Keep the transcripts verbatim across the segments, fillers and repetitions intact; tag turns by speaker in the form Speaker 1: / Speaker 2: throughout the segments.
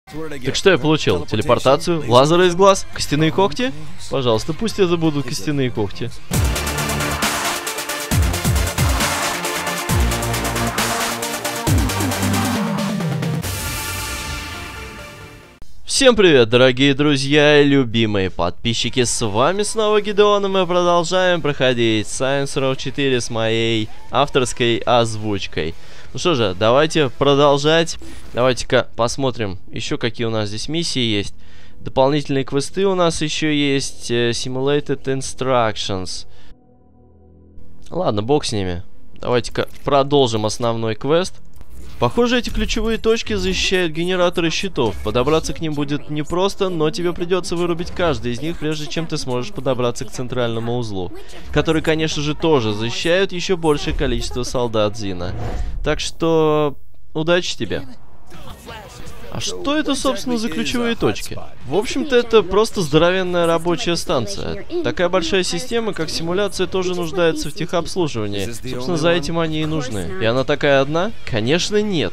Speaker 1: Так что я получил? Телепортацию? Лазеры из глаз? Костяные когти? Пожалуйста, пусть это будут костяные когти. Всем привет, дорогие друзья и любимые подписчики, с вами снова Гидеон, и мы продолжаем проходить Saints Row четыре с моей авторской озвучкой. Ну что же, давайте продолжать. Давайте-ка посмотрим еще, какие у нас здесь миссии есть. Дополнительные квесты у нас еще есть. Simulated Instructions. Ладно, бог с ними. Давайте-ка продолжим основной квест. Похоже, эти ключевые точки защищают генераторы щитов. Подобраться к ним будет непросто, но тебе придется вырубить каждый из них, прежде чем ты сможешь подобраться к центральному узлу, который, конечно же, тоже защищают еще большее количество солдат Зина. Так что удачи тебе. А что это, собственно, за ключевые точки? В общем-то, это просто здоровенная рабочая станция. Такая большая система, как симуляция, тоже нуждается в техобслуживании. Собственно, за этим они и нужны. И она такая одна? Конечно, нет.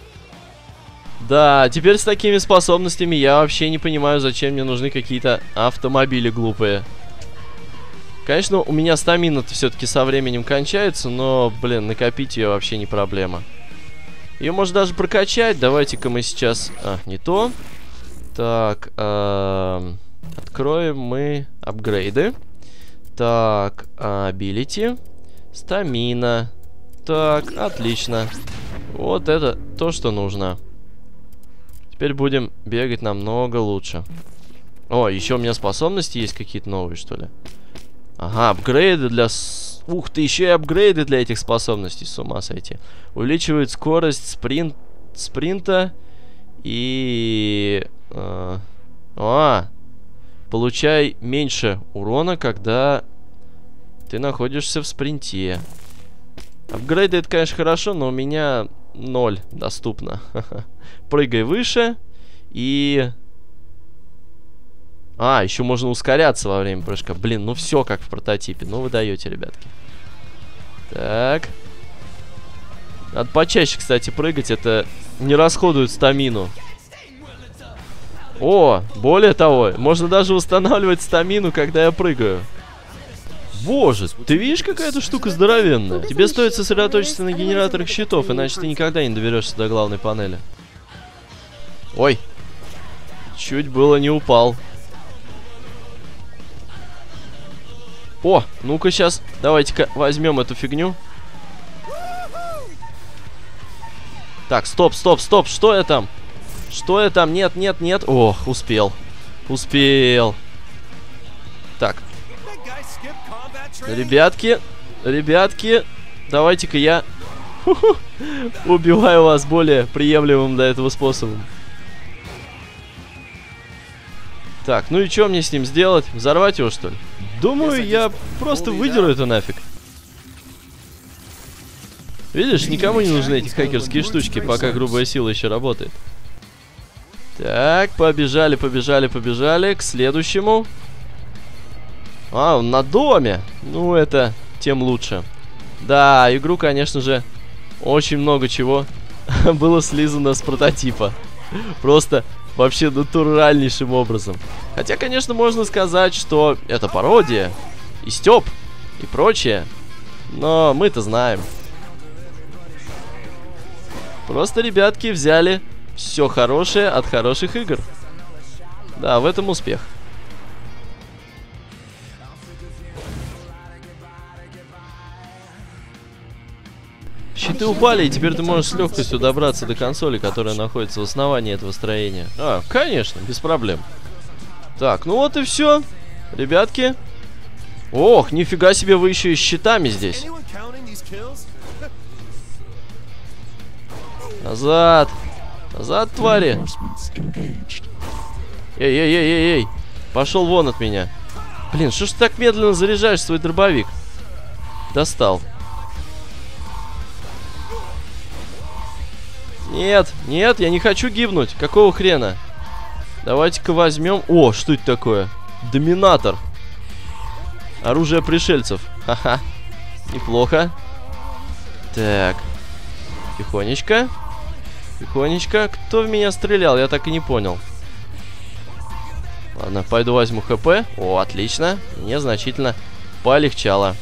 Speaker 1: Да, теперь с такими способностями я вообще не понимаю, зачем мне нужны какие-то автомобили глупые. Конечно, у меня стамина-то все-таки со временем кончается, но, блин, накопить ее вообще не проблема. Ее можно даже прокачать. Давайте-ка мы сейчас... А, не то. Так, э, откроем мы апгрейды. Так, ability. Стамина. Так, отлично. Вот это то, что нужно. Теперь будем бегать намного лучше. О, еще у меня способности есть какие-то новые, что ли? Ага, апгрейды для... Ух ты, еще и апгрейды для этих способностей, с ума сойти. Увеличивает скорость спринт, спринта и... Э, а, получай меньше урона, когда ты находишься в спринте. Апгрейды это, конечно, хорошо, но у меня ноль доступно. Прыгай выше и... А, еще можно ускоряться во время прыжка. Блин, ну все как в прототипе. Ну вы даете, ребятки. Так. Надо почаще, кстати, прыгать. Это не расходует стамину. О, более того, можно даже устанавливать стамину, когда я прыгаю. Боже, ты видишь, какая эта штука здоровенная? Тебе стоит сосредоточиться на генераторах щитов, иначе ты никогда не доберешься до главной панели. Ой. Чуть было не упал. О, ну-ка сейчас, давайте-ка возьмем эту фигню. Так, стоп, стоп, стоп, что я там? Что я там? Нет, нет, нет. Ох, успел. Успел. Так. Ребятки, ребятки, давайте-ка я убиваю вас более приемлемым до этого способом. Так, ну и что мне с ним сделать? Взорвать его, что ли? Думаю, я просто выдеру это нафиг. Видишь, никому не нужны эти хакерские штучки, пока грубая сила еще работает. Так, побежали, побежали, побежали к следующему. А, он на доме. Ну, это тем лучше. Да, игру, конечно же, очень много чего было слизано с прототипа. Просто... Вообще натуральнейшим образом. Хотя, конечно, можно сказать, что это пародия, и стёб, и прочее. Но мы-то знаем. Просто ребятки взяли все хорошее от хороших игр. Да, в этом успех. Щиты упали, и теперь ты можешь с легкостью добраться до консоли, которая находится в основании этого строения. А, конечно, без проблем. Так, ну вот и все, ребятки. Ох, нифига себе, вы еще и с щитами здесь. Назад. Назад, твари. Эй-эй-эй-эй-эй. Пошел вон от меня. Блин, что ж ты так медленно заряжаешь свой дробовик? Достал. Нет, нет, я не хочу гибнуть. Какого хрена? Давайте-ка возьмем... О, что это такое? Доминатор. Оружие пришельцев. Ха-ха. Неплохо. Так. Тихонечко. Тихонечко. Кто в меня стрелял? Я так и не понял. Ладно, пойду возьму ХП. О, отлично. Мне значительно полегчало.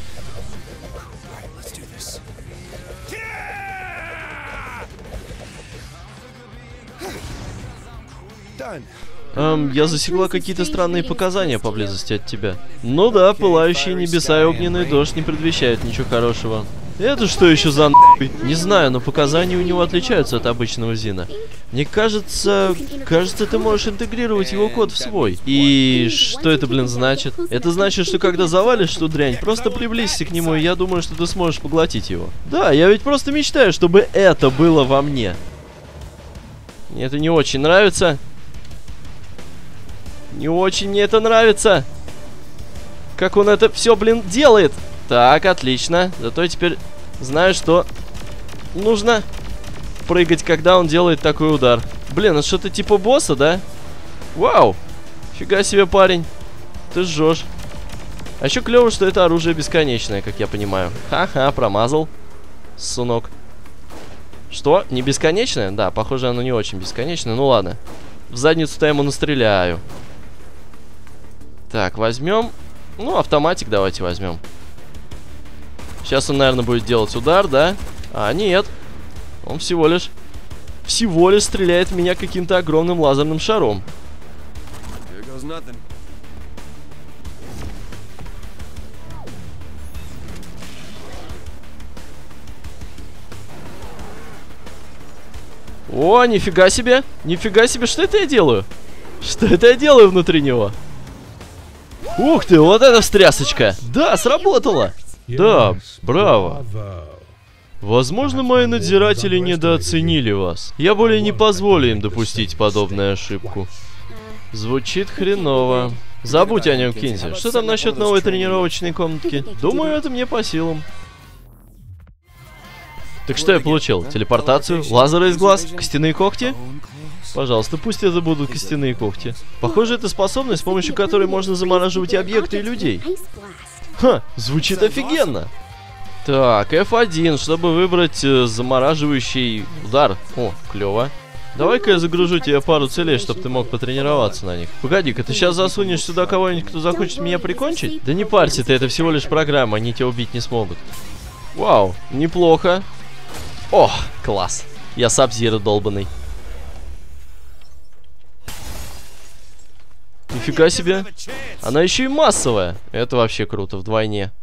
Speaker 1: Эм, я засекла какие-то странные показания поблизости от тебя. Ну да, пылающие небеса и огненный дождь не предвещают ничего хорошего. Это что еще за нахуй? Не знаю, но показания у него отличаются от обычного Зина. Мне кажется, кажется, ты можешь интегрировать его код в свой. И что это, блин, значит? Это значит, что когда завалишь ту дрянь, просто приблизься к нему, и я думаю, что ты сможешь поглотить его. Да, я ведь просто мечтаю, чтобы это было во мне. Мне это не очень нравится. Не очень мне это нравится. Как он это все, блин, делает. Так, отлично. Зато я теперь знаю, что нужно прыгать, когда он делает такой удар. Блин, это что-то типа босса, да? Вау. Фига себе, парень. Ты жжешь. А еще клево, что это оружие бесконечное, как я понимаю. Ха-ха, промазал. Сунок. Что? Не бесконечное? Да, похоже, оно не очень бесконечное. Ну ладно. В задницу-то я ему настреляю. Так, возьмем. Ну, автоматик давайте возьмем. Сейчас он, наверное, будет делать удар, да? А, нет. Он всего лишь... Всего лишь стреляет в меня каким-то огромным лазерным шаром. О, нифига себе. Нифига себе, что это я делаю? Что это я делаю внутри него? Ух ты, вот эта встрясочка. Да, сработало. Да, браво. Возможно, мои надзиратели недооценили вас. Я более не позволю им допустить подобную ошибку. Звучит хреново. Забудь о нем, Кинзи. Что там насчет новой тренировочной комнатки? Думаю, это мне по силам. Так что я получил? Телепортацию? Лазеры из глаз? Костяные когти? Пожалуйста, пусть это будут костяные когти. Похоже, это способность, с помощью которой можно замораживать объекты и людей. Ха, звучит офигенно. Так, эф один, чтобы выбрать э, замораживающий удар. О, клево. Давай-ка я загружу тебе пару целей, чтобы ты мог потренироваться на них. Погоди-ка, ты сейчас засунешь сюда кого-нибудь, кто захочет меня прикончить? Да не парься ты, это всего лишь программа, они тебя убить не смогут. Вау, неплохо. О, класс. Я Саб-Зиро долбанный. Нифига себе. Она еще и массовая. Это вообще круто, вдвойне.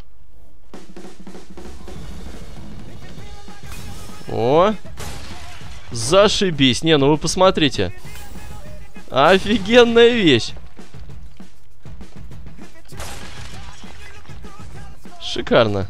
Speaker 1: О. Зашибись. Не, ну вы посмотрите. Офигенная вещь. Шикарно.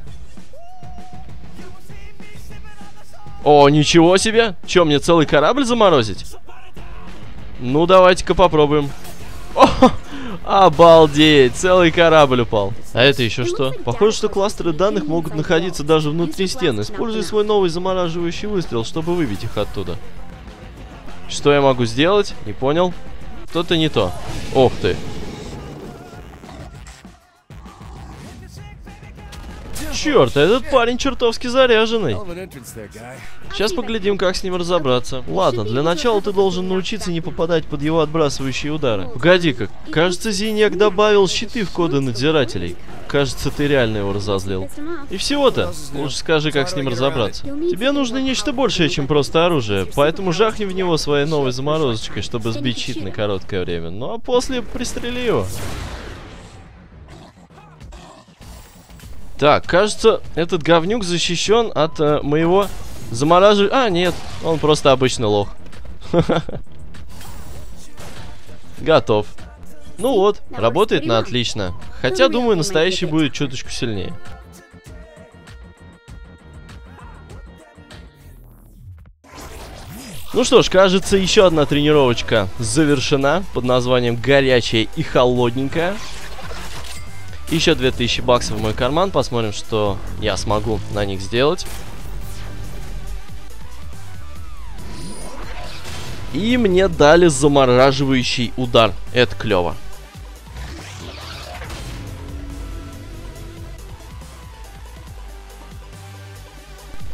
Speaker 1: О, ничего себе. Че, мне целый корабль заморозить? Ну, давайте-ка попробуем. О, обалдеть, целый корабль упал. А это еще что? Похоже, что кластеры данных могут находиться даже внутри стен. Используй свой новый замораживающий выстрел, чтобы выбить их оттуда. Что я могу сделать? Не понял. Что-то не то. Ох ты. Черт, этот парень чертовски заряженный. Сейчас поглядим, как с ним разобраться. Ладно, для начала ты должен научиться не попадать под его отбрасывающие удары. Погоди-ка, кажется, Зиньяк добавил щиты в коды надзирателей. Кажется, ты реально его разозлил. И всего-то. Лучше скажи, как с ним разобраться. Тебе нужно нечто большее, чем просто оружие, поэтому жахни в него своей новой заморозочкой, чтобы сбить щит на короткое время. Ну а после пристрели его. Так, кажется, этот говнюк защищен от э, моего замораживания. А, нет, он просто обычный лох. Готов. Ну вот, работает на отлично. Хотя, думаю, настоящий будет чуточку сильнее. Ну что ж, кажется, еще одна тренировочка завершена под названием «Горячая и холодненькая». Еще две тысячи баксов в мой карман. Посмотрим, что я смогу на них сделать. И мне дали замораживающий удар. Это клево.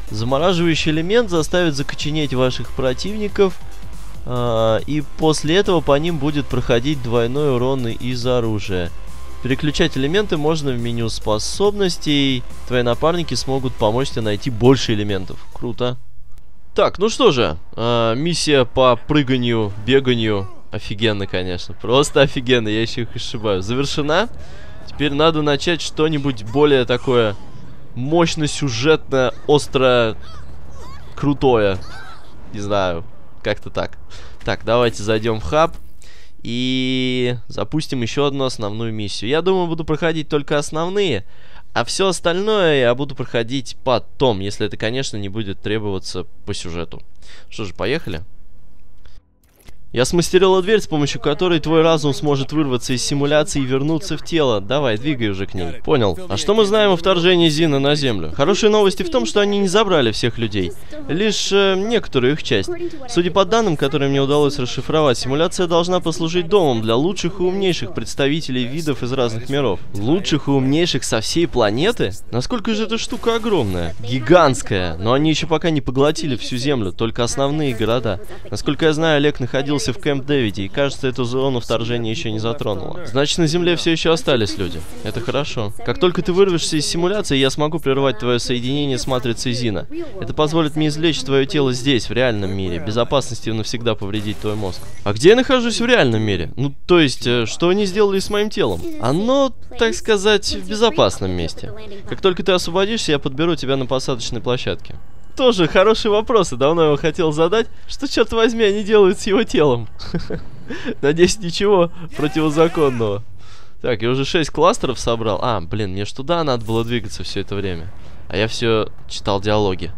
Speaker 1: Замораживающий элемент заставит закоченеть ваших противников. А, и после этого по ним будет проходить двойной урон из оружия. Переключать элементы можно в меню способностей. Твои напарники смогут помочь тебе найти больше элементов. Круто. Так, ну что же, а, миссия по прыганию, беганию. Офигенно, конечно. Просто офигенно, я еще их ошибаю. Завершена. Теперь надо начать что-нибудь более такое мощно, сюжетное, остро, крутое. Не знаю, как-то так. Так, давайте зайдем в хаб и запустим еще одну основную миссию. Я думаю, буду проходить только основные, а все остальное я буду проходить потом, если это, конечно, не будет требоваться по сюжету. Что же, поехали? Я смастерила дверь, с помощью которой твой разум сможет вырваться из симуляции и вернуться в тело. Давай, двигай уже к ней. Понял. А что мы знаем о вторжении Зина на Землю? Хорошие новости в том, что они не забрали всех людей. Лишь э, некоторую их часть. Судя по данным, которые мне удалось расшифровать, симуляция должна послужить домом для лучших и умнейших представителей видов из разных миров. Лучших и умнейших со всей планеты? Насколько же эта штука огромная? Гигантская. Но они еще пока не поглотили всю Землю, только основные города. Насколько я знаю, Олег находился в Кэмп Дэвиде, и кажется, эту зону вторжения еще не затронула. Значит, на Земле все еще остались люди. Это хорошо. Как только ты вырвешься из симуляции, я смогу прервать твое соединение с матрицей Зина. Это позволит мне извлечь твое тело здесь, в реальном мире, без опасности навсегда повредить твой мозг. А где я нахожусь в реальном мире? Ну, то есть, что они сделали с моим телом? Оно, так сказать, в безопасном месте. Как только ты освободишься, я подберу тебя на посадочной площадке. Тоже хорошие вопросы, давно его хотел задать. Что, черт возьми, они делают с его телом? Надеюсь, ничего противозаконного. Так, я уже шесть кластеров собрал. А, блин, мне ж туда надо было двигаться все это время. А я все читал диалоги.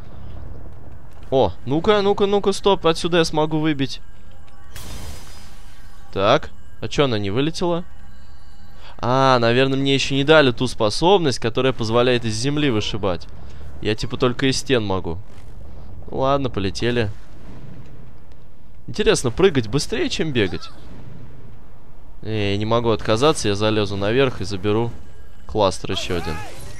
Speaker 1: О, ну-ка, ну-ка, ну-ка, стоп, отсюда я смогу выбить. Так, а что она не вылетела? А, наверное, мне еще не дали ту способность, которая позволяет из земли вышибать. Я типа только из стен могу. Ну, ладно, полетели. Интересно, прыгать быстрее, чем бегать? Не, я не могу отказаться, я залезу наверх и заберу кластер еще один.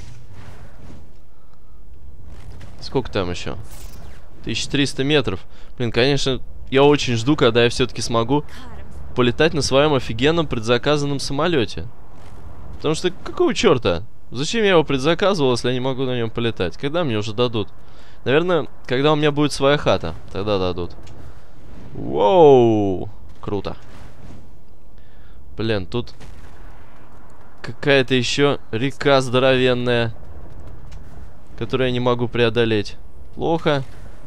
Speaker 1: Сколько там еще? тысяча триста метров. Блин, конечно, я очень жду, когда я все-таки смогу полетать на своем офигенном предзаказанном самолете. Потому что какого черта? Зачем я его предзаказывал, если я не могу на нем полетать? Когда мне уже дадут? Наверное, когда у меня будет своя хата. Тогда дадут. Воу! Круто. Блин, тут какая-то еще река здоровенная, которую я не могу преодолеть. Плохо.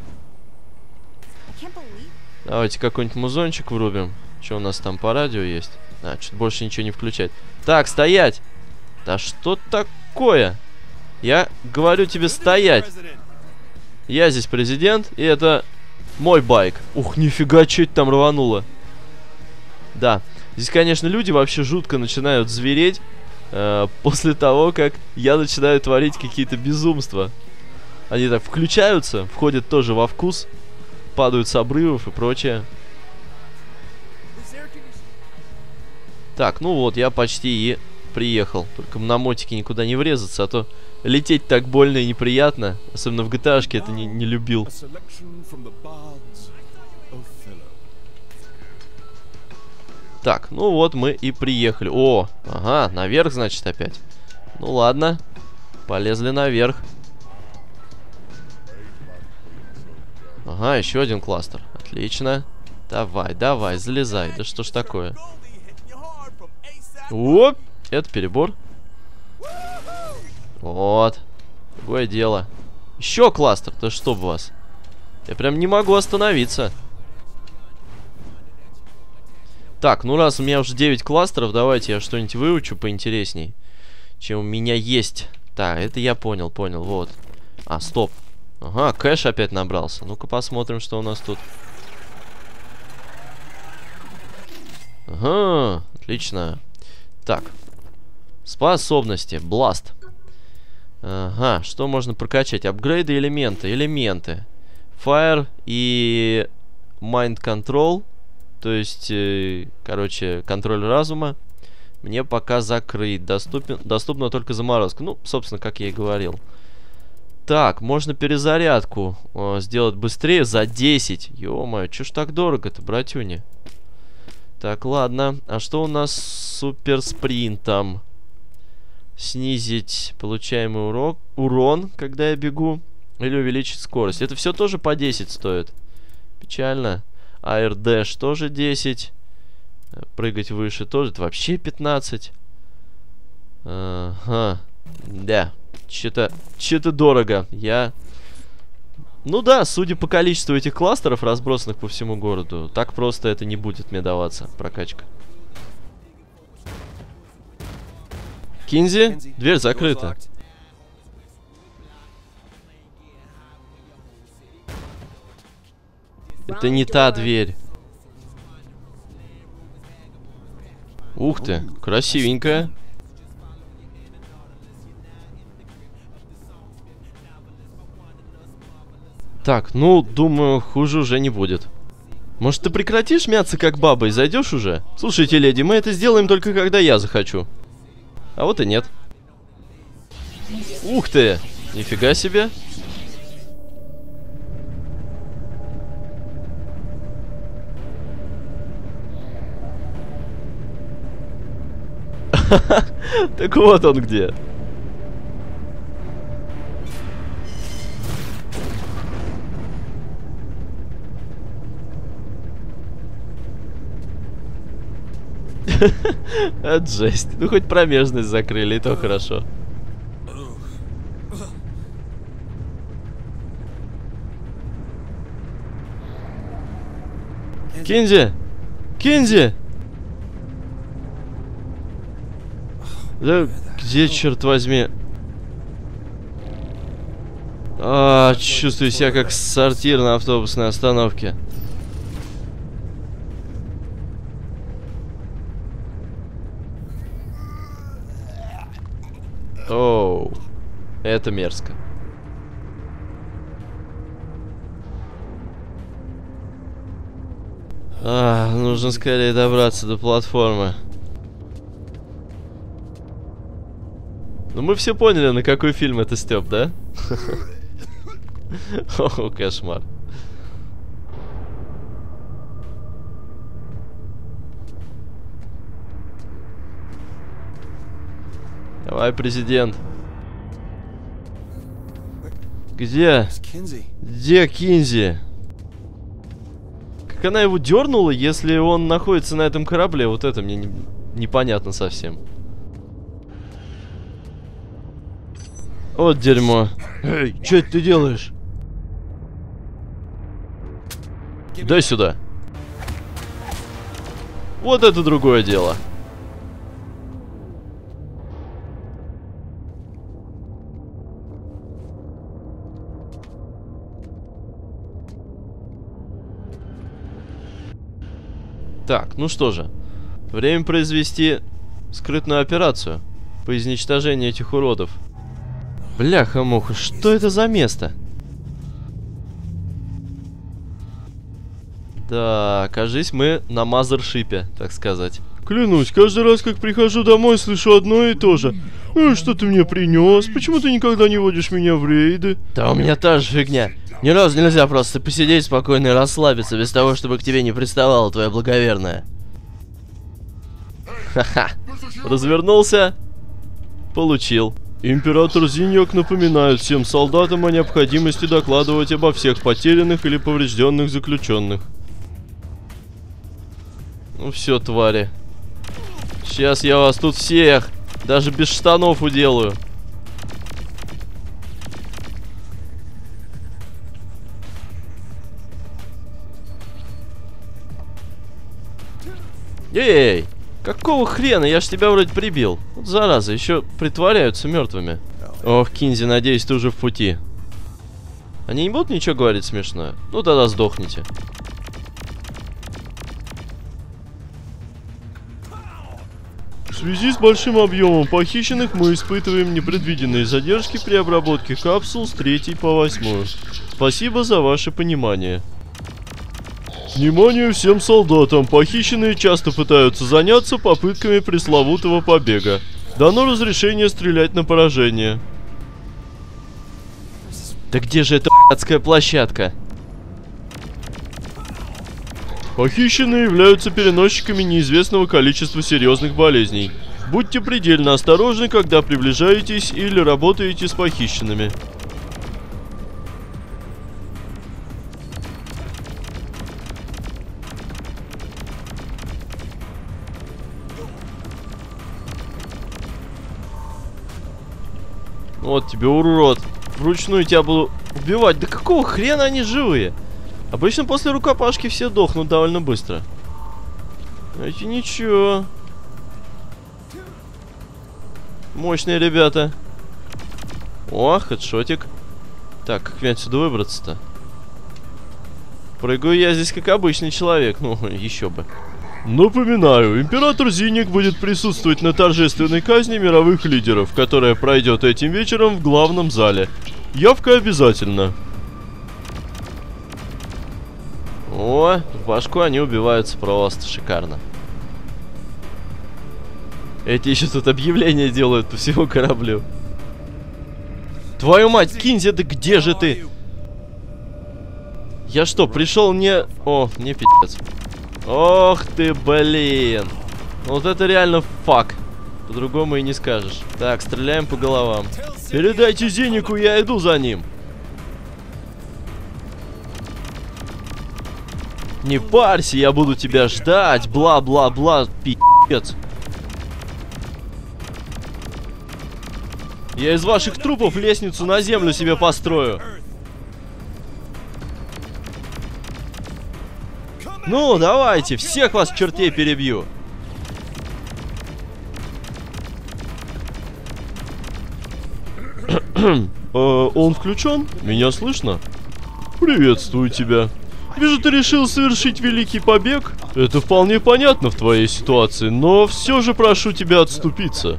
Speaker 1: Давайте какой-нибудь музончик врубим. Что у нас там по радио есть? А, что-то больше ничего не включать. Так, стоять! Да что такое? Я говорю тебе стоять. Я здесь президент, и это мой байк. Ух, нифига, что это там рвануло. Да, здесь, конечно, люди вообще жутко начинают звереть э, после того, как я начинаю творить какие-то безумства. Они так включаются, входят тоже во вкус, падают с обрывов и прочее. Так, ну вот, я почти и приехал. Только на мотике никуда не врезаться, а то лететь так больно и неприятно. Особенно в джи ти эй-шке это не, не любил. Так, ну вот мы и приехали. О, ага, наверх, значит, опять. Ну ладно, полезли наверх. Ага, еще один кластер. Отлично. Давай, давай, залезай. Да что ж такое? Оп! Это перебор. Вот. Другое дело. Еще кластер. Да что бы вас. Я прям не могу остановиться. Так, ну раз у меня уже девять кластеров, давайте я что-нибудь выучу поинтересней, чем у меня есть. Так, это я понял, понял, вот. А, стоп. Ага, кэш опять набрался. Ну-ка посмотрим, что у нас тут. Ага, отлично. Так. Способности. Бласт. Ага, что можно прокачать? Апгрейды, элементы. Элементы. Fire и Mind Control. То есть, э, короче, контроль разума. Мне пока закрыть. Доступен, доступна только заморозка. Ну, собственно, как я и говорил. Так, можно перезарядку о, сделать быстрее за десять. Ё-моё, чё ж так дорого-то, братюни? Так, ладно. А что у нас с суперспринтом? Снизить получаемый урок, урон, когда я бегу. Или увеличить скорость. Это все тоже по десять стоит. Печально. Air Dash тоже десять. Прыгать выше тоже. Это вообще пятнадцать. Ага. Да. Че-то че-то дорого. Я... Ну да, судя по количеству этих кластеров, разбросанных по всему городу, так просто это не будет мне даваться, прокачка. Кинзи, дверь закрыта. Это не та дверь. Ух ты, красивенькая. Так, ну, думаю, хуже уже не будет. Может, ты прекратишь мяться как баба и зайдешь уже? Слушайте, леди, мы это сделаем только когда я захочу. А вот и нет. Ух ты! Нифига себе! Так вот он где. Это жесть. Ну хоть промежность закрыли, и то хорошо. Кинзи! Кинзи! Да где, черт возьми? А, чувствую себя как сортир на автобусной остановке. Оу, это мерзко. А, нужно скорее добраться до платформы. Ну мы все поняли, на какой фильм это Стёп, да? О, кошмар. Давай, президент. Где? Где Кинзи? Как она его дернула, если он находится на этом корабле? Вот это мне не, непонятно совсем. Вот дерьмо. Эй, что это ты делаешь? Дай сюда. Вот это другое дело. Так, ну что же. Время произвести скрытную операцию по изничтожению этих уродов. Бляха-муха, что это за место? Да, кажись, мы на мазершипе, так сказать. Клянусь, каждый раз, как прихожу домой, слышу одно и то же. Ну, что ты мне принес? Почему ты никогда не водишь меня в рейды? Да у меня та же фигня. Ни разу нельзя просто посидеть спокойно и расслабиться, без того, чтобы к тебе не приставала твоя благоверная. Ха-ха. Развернулся. Получил. Император Зиньок напоминает всем солдатам о необходимости докладывать обо всех потерянных или поврежденных заключенных. Ну все, твари. Сейчас я вас тут всех, даже без штанов, уделаю. Эй! Какого хрена? Я ж тебя вроде прибил. Вот зараза, еще притворяются мертвыми. Ох, Кинзи, надеюсь, ты уже в пути. Они не будут ничего говорить смешное? Ну тогда сдохните. В связи с большим объемом похищенных мы испытываем непредвиденные задержки при обработке капсул с третьей по восьмую. Спасибо за ваше понимание. Внимание всем солдатам! Похищенные часто пытаются заняться попытками пресловутого побега. Дано разрешение стрелять на поражение. Да где же эта адская площадка? Похищенные являются переносчиками неизвестного количества серьезных болезней. Будьте предельно осторожны, когда приближаетесь или работаете с похищенными. Вот тебе, урод. Вручную тебя буду убивать. Да какого хрена они живые? Обычно после рукопашки все дохнут довольно быстро. Эти ничего. Мощные ребята. О, хедшотик. Так, как мне отсюда выбраться-то? Прыгаю я здесь как обычный человек. Ну, еще бы. Напоминаю, император Зинник будет присутствовать на торжественной казни мировых лидеров, которая пройдет этим вечером в главном зале. Явка обязательно. О, в башку они убиваются просто шикарно. Эти еще тут объявления делают по всему кораблю. Твою мать, Кинзи, да где же ты? Я что, пришел не... О, не пи***ц. Ох ты, блин. Вот это реально фак. По-другому и не скажешь. Так, стреляем по головам. Передайте Зиннику, я иду за ним. Не парься, я буду тебя ждать. Бла-бла-бла, пи***ц. Я из ваших трупов лестницу на землю себе построю. Ну, давайте, всех вас чертей перебью. Он включен? Меня слышно? Приветствую тебя. Вижу, ты решил совершить великий побег. Это вполне понятно в твоей ситуации, но все же прошу тебя отступиться.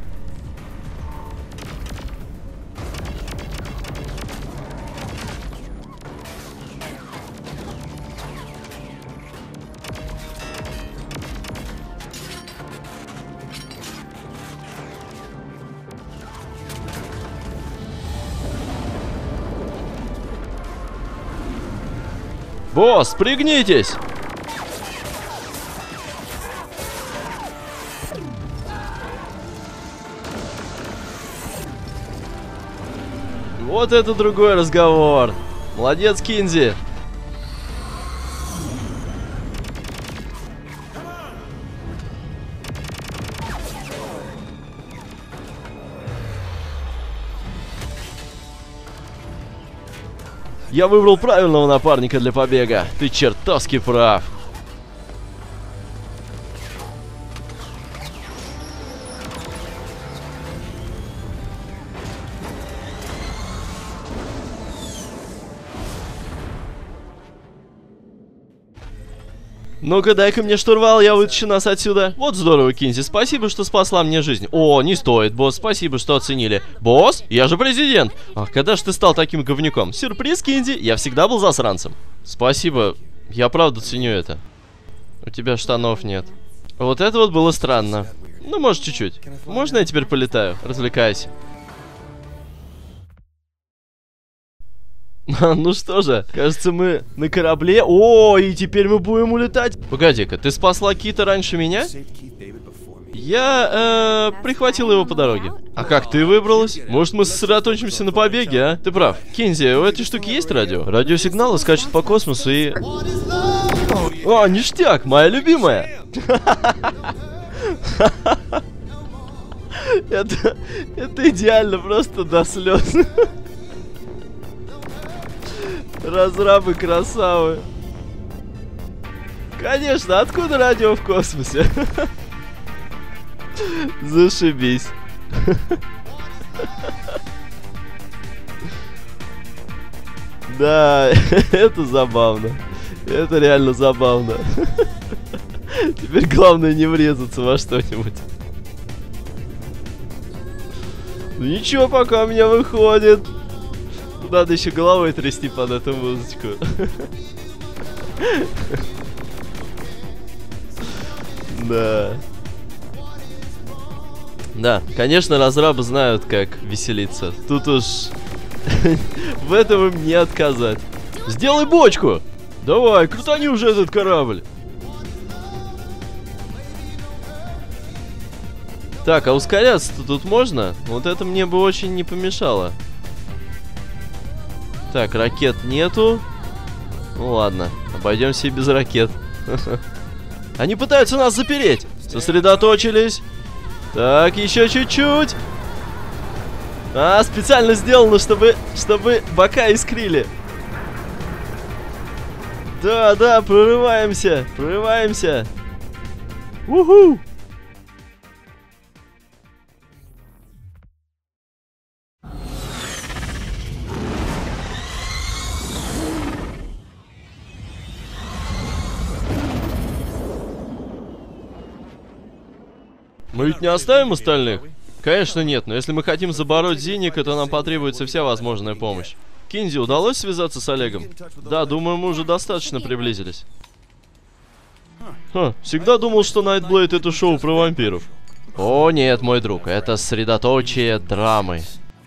Speaker 1: Босс, пригнитесь! Вот это другой разговор. Молодец, Кинзи. Я выбрал правильного напарника для побега. Ты чертовски прав. Ну-ка, дай-ка мне штурвал, я вытащу нас отсюда. Вот здорово, Кинзи, спасибо, что спасла мне жизнь. О, не стоит, босс, спасибо, что оценили. Босс, я же президент. Ах, когда же ты стал таким говнюком? Сюрприз, Кинзи, я всегда был засранцем. Спасибо, я правда ценю это. У тебя штанов нет. Вот это вот было странно. Ну, может, чуть-чуть. Можно я теперь полетаю? Развлекайся. Ну что же, кажется, мы на корабле. О, и теперь мы будем улетать. Погоди-ка, ты спасла Кита раньше меня? Я, э, прихватил его по дороге. А как ты выбралась? Может, мы сосредоточимся на побеге, а? Ты прав. Кинзи, у этой штуки есть радио? Радиосигналы скачут по космосу и... О, ништяк, моя любимая. Это, это идеально, просто до слез. Разрабы красавы. Конечно, откуда радио в космосе? Зашибись. Да, это забавно. Это реально забавно. Теперь главное не врезаться во что-нибудь. Ну ничего, пока у меня выходит. Надо еще головой трясти под эту музычку. Да. Да, конечно, разрабы знают, как веселиться. Тут уж В этом им не отказать. Сделай бочку! Давай, крутани уже этот корабль. Так, а ускоряться-то тут можно? Вот это мне бы очень не помешало. Так, ракет нету. Ну ладно, обойдемся и без ракет. Они пытаются нас запереть. Сосредоточились. Так, еще чуть-чуть. А, специально сделано, чтобы, чтобы бока искрили. Да, да, прорываемся, прорываемся. Уху! Мы ведь не оставим остальных? Конечно нет, но если мы хотим забороть Зинника, то нам потребуется вся возможная помощь. Кинзи, удалось связаться с Олегом? Да, думаю, мы уже достаточно приблизились. Ха, всегда думал, что Найтблейд это шоу про вампиров. О нет, мой друг, это средоточие драмы.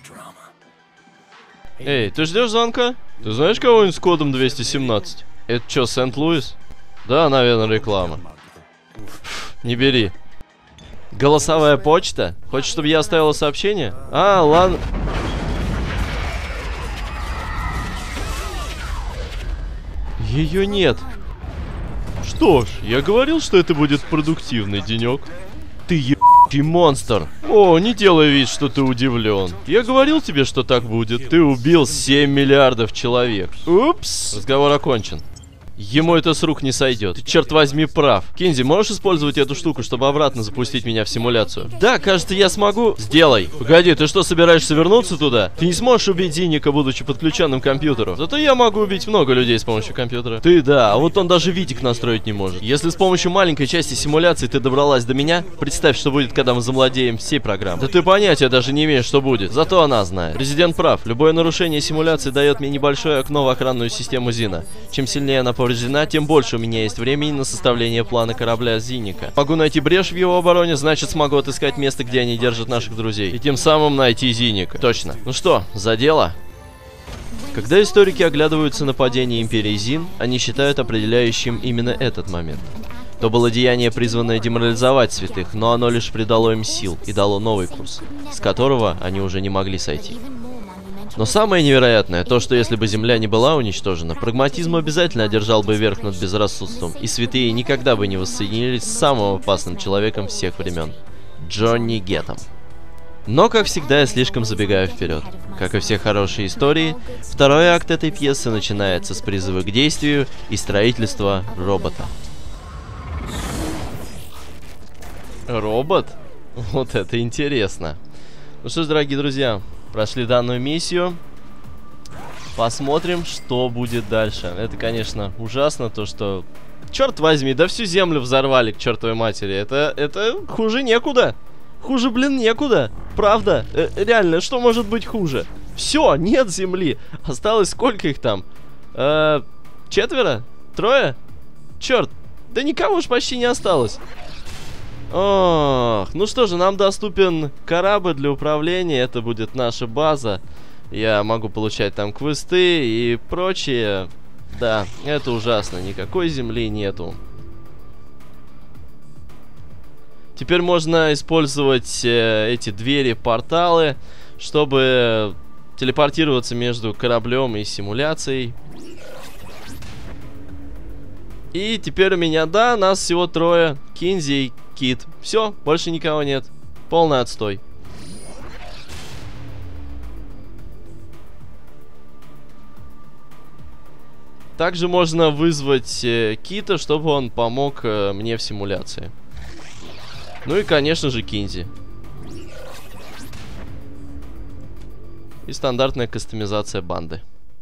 Speaker 1: Эй, ты ждешь звонка? Ты знаешь кого-нибудь с кодом двести семнадцать? Это что, Сент-Луис? Да, наверное, реклама. Не бери. Голосовая почта? Хочешь, чтобы я оставила сообщение? А, ладно. Ее нет. Что ж, я говорил, что это будет продуктивный денек. Ты ебучий монстр. О, не делай вид, что ты удивлен. Я говорил тебе, что так будет. Ты убил семь миллиардов человек. Упс. Разговор окончен. Ему это с рук не сойдет. Ты, черт возьми, прав. Кинзи, можешь использовать эту штуку, чтобы обратно запустить меня в симуляцию? Да, кажется, я смогу. Сделай. Погоди, ты что, собираешься вернуться туда? Ты не сможешь убить Зинника, будучи подключенным к компьютеру. Зато я могу убить много людей с помощью компьютера. Ты да, а вот он даже видик настроить не может. Если с помощью маленькой части симуляции ты добралась до меня, представь, что будет, когда мы замладеем всей программой. Да ты понятия даже не имеешь, что будет. Зато она знает. Президент прав. Любое нарушение симуляции дает мне небольшое окно в охранную систему Зина. Чем сильнее она повреждена, тем больше у меня есть времени на составление плана корабля Зинника. Могу найти брешь в его обороне, значит смогу отыскать место, где они держат наших друзей. И тем самым найти Зинника. Точно. Ну что, за дело? Когда историки оглядываются на падение Империи Зин, они считают определяющим именно этот момент. То было деяние, призванное деморализовать святых, но оно лишь придало им сил и дало новый курс, с которого они уже не могли сойти. Но самое невероятное, то, что если бы Земля не была уничтожена, прагматизм обязательно одержал бы верх над безрассудством, и святые никогда бы не воссоединились с самым опасным человеком всех времен — Джонни Геттом. Но, как всегда, я слишком забегаю вперед. Как и все хорошие истории, второй акт этой пьесы начинается с призыва к действию и строительства робота. Робот? Вот это интересно. Ну что ж, дорогие друзья, прошли данную миссию. Посмотрим, что будет дальше. Это, конечно, ужасно, то что... Черт возьми, да всю землю взорвали к чертовой матери. Это, это хуже некуда. Хуже, блин, некуда. Правда, э, реально, что может быть хуже? Все, нет земли. Осталось сколько их там? Э, четверо? Трое? Черт, да никого ж почти не осталось. Ох, ну что же, нам доступен корабль для управления. Это будет наша база. Я могу получать там квесты и прочее. Да, это ужасно, никакой земли нету. Теперь можно использовать э, эти двери, порталы, чтобы телепортироваться между кораблем и симуляцией. И теперь у меня, да, нас всего трое. Кинзи и Кит. Все, больше никого нет. Полный отстой. Также можно вызвать э, Кита, чтобы он помог э, мне в симуляции. Ну и, конечно же, Кинзи. И стандартная кастомизация банды.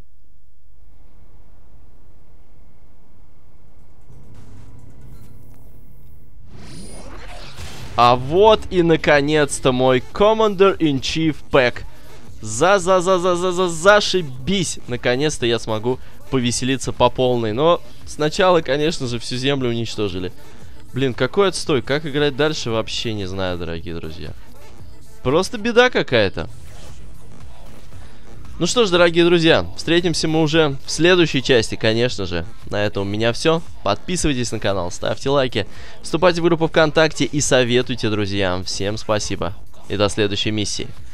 Speaker 1: А вот и, наконец-то, мой Commander-in-Chief Pack. За-за-за-за-за-за зашибись. Наконец-то я смогу повеселиться по полной. Но сначала, конечно же, всю землю уничтожили. Блин, какой отстой. Как играть дальше, вообще не знаю, дорогие друзья. Просто беда какая-то. Ну что ж, дорогие друзья, встретимся мы уже в следующей части, конечно же. На этом у меня все. Подписывайтесь на канал, ставьте лайки, вступайте в группу ВКонтакте и советуйте друзьям. Всем спасибо и до следующей миссии.